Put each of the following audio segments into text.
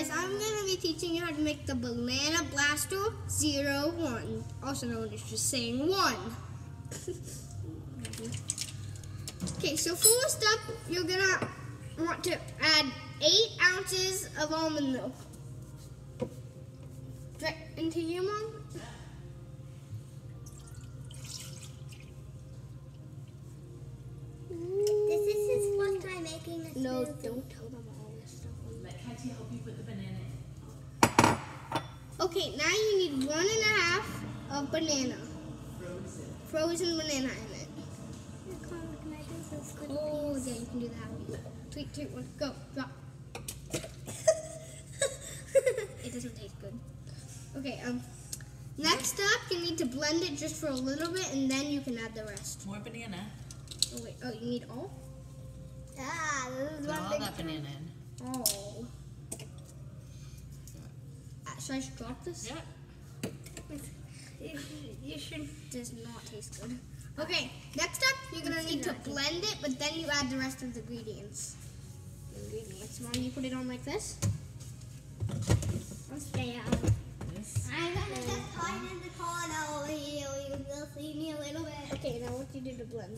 guys, I'm going to be teaching you how to make the Banana Blaster 01, also known as just saying 1. Okay, so first up, you're going to want to add 8 ounces of almond milk. Right into your mom. This is his first time making a smoothie. No, don't tell them all this stuff. Let Katie help you put the banana in. Okay, now you need 1.5 of banana. Frozen banana in it. Oh, yeah, you can do that. 3, 2, 1, go. Drop. It doesn't taste good. Okay, next up, you need to blend it just for a little bit, and then you can add the rest. More banana. Oh, wait. Oh, you need all? Ah, this is Put one all big that banana in. Oh. Should I just drop this? Yeah. You should. Does not taste good. Okay, next up, you're going to need to blend it, but then you add the rest of the ingredients. Mom, you put it on like this. I'll stay out. This. I'm going to just hide in the corner over here. You will see me a little bit. Okay, now what do you do to blend?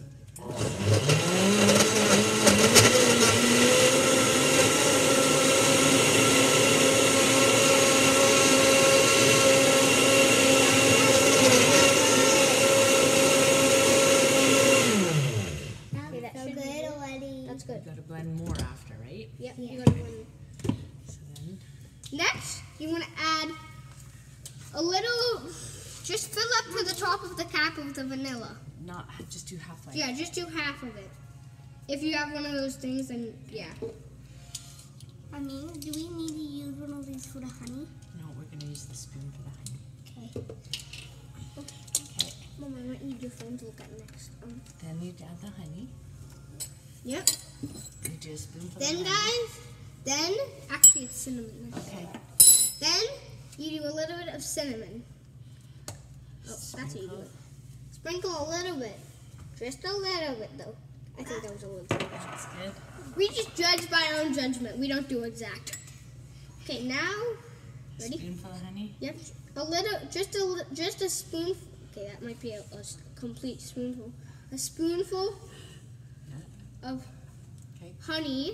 That's good. You gotta blend more after, right? Yep, Yeah. you gotta blend. So then, Next, you want to add a little, just fill up to the top of the cap of the vanilla. not just do halfway. Yeah, just do half of it. If you have one of those things, then yeah. I mean, do we need to use one of these for the honey? No, we're gonna use the spoon for the honey. Okay. Okay. Mom, I might need your phone to look at next. Then you add the honey. Yep. You do a spoonful Then, of honey. guys, actually it's cinnamon. Okay. Then you do a little bit of cinnamon. Oh, that's how you do Sprinkle. it. Sprinkle a little bit. Just a little bit, though. I think that was a little too much. That's good. We just judge by our own judgment. We don't do exact. Okay, now, ready? Spoonful of honey. Yep. A little, just a spoon. Okay, that might be a complete spoonful. A spoonful of Okay. honey.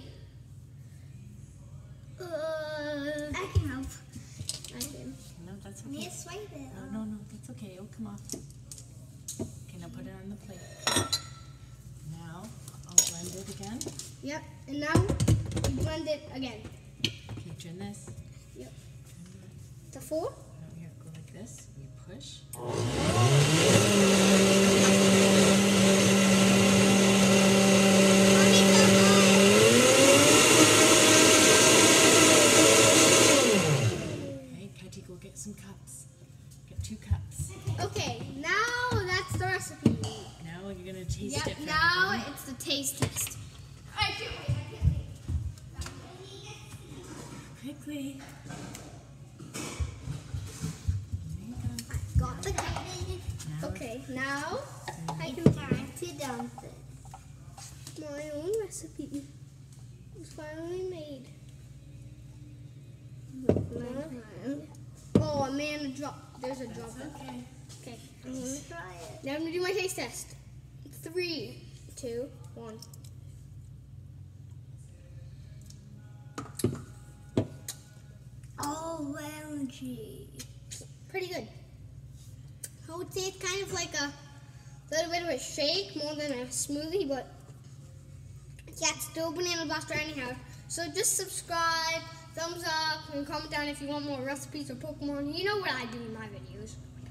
I can help. I can. No, that's Need okay. to swipe it. No, that's okay. It'll come off. Okay, now put it on the plate. Now, I'll blend it again. Yep. And now you blend it again. Okay, turn this. Yep. To 4. Now here, go like this. You push. Okay, Katie, go get some cups. Get 2 cups. Okay, now that's the recipe. Now you're gonna taste Yep. it for Now everyone. it's the taste test. I can't wait. Quickly. There you go. Got the cake. Now, Okay, now I can try to dump it. my own recipe was finally made. Oh man, there's a drop. okay. Okay, I'm going to try it. now I'm gonna do my taste test. 3, 2, 1. OMG. Pretty good. I would say it's kind of like a little bit of a shake more than a smoothie, but yeah, it's still Banana Blaster anyhow. So just subscribe, thumbs up, and comment down if you want more recipes or Pokemon. You know what I do in my videos.